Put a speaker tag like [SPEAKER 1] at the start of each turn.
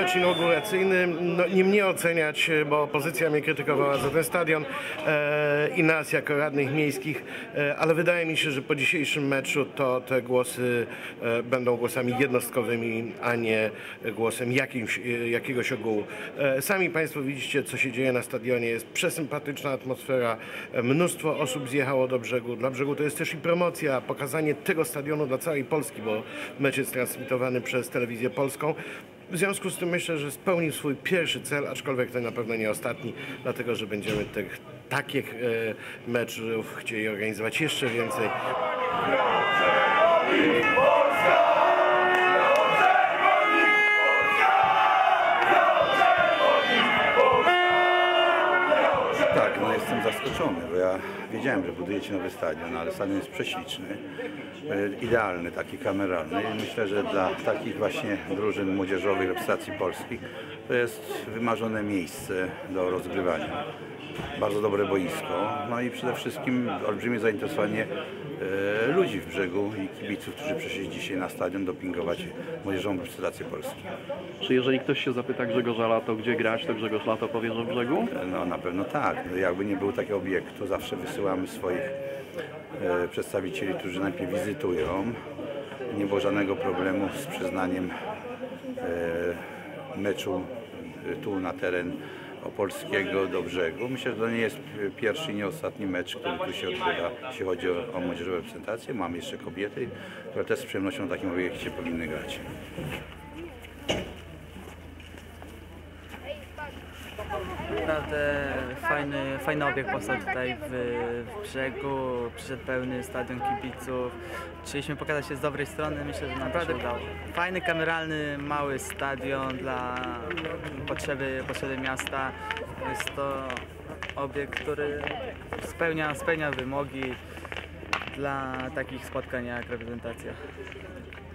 [SPEAKER 1] mecz inauguracyjny. No, nie mnie oceniać, bo opozycja mnie krytykowała za ten stadion i nas jako radnych miejskich, ale wydaje mi się, że po dzisiejszym meczu to te głosy będą głosami jednostkowymi, a nie głosem jakiegoś ogółu. Sami Państwo widzicie, co się dzieje na stadionie. Jest przesympatyczna atmosfera, mnóstwo osób zjechało do Brzegu. Dla Brzegu to jest też i promocja, pokazanie tego stadionu dla całej Polski, bo mecz jest transmitowany przez Telewizję Polską. W związku z tym myślę, że spełnił swój pierwszy cel, aczkolwiek to na pewno nie ostatni, dlatego że będziemy takich meczów chcieli organizować jeszcze więcej.
[SPEAKER 2] Tak, no jestem zaskoczony, bo ja wiedziałem, że budujecie nowy stadion, ale stadion jest prześliczny, idealny, taki kameralny i myślę, że dla takich właśnie drużyn młodzieżowych reprezentacji polskich to jest wymarzone miejsce do rozgrywania. Bardzo dobre boisko, no i przede wszystkim olbrzymie zainteresowanie ludzi w Brzegu i kibiców, którzy przyszli dzisiaj na stadion dopingować młodzieżową reprezentację Polski.
[SPEAKER 3] Czy jeżeli ktoś się zapyta Grzegorza Lato, gdzie grać, to Grzegorz Lato powie, że w Brzegu?
[SPEAKER 2] No na pewno tak. Jakby nie było takiego obiektu, zawsze wysyłamy swoich przedstawicieli, którzy najpierw wizytują. Nie było żadnego problemu z przyznaniem meczu tu na teren opolskiego do Brzegu. Myślę, że to nie jest pierwszy i nie ostatni mecz, który tu się odbywa, jeśli chodzi o młodzieżową reprezentację. Mamy jeszcze kobiety, które też z przyjemnością na takim obiekcie powinny grać.
[SPEAKER 4] Naprawdę fajny obiekt powstał tutaj w Brzegu, przyszedł pełny stadion kibiców. Chcieliśmy pokazać się z dobrej strony, myślę, że naprawdę udało. Fajny, kameralny, mały stadion dla potrzeby miasta. Jest to obiekt, który spełnia wymogi dla takich spotkań jak reprezentacja.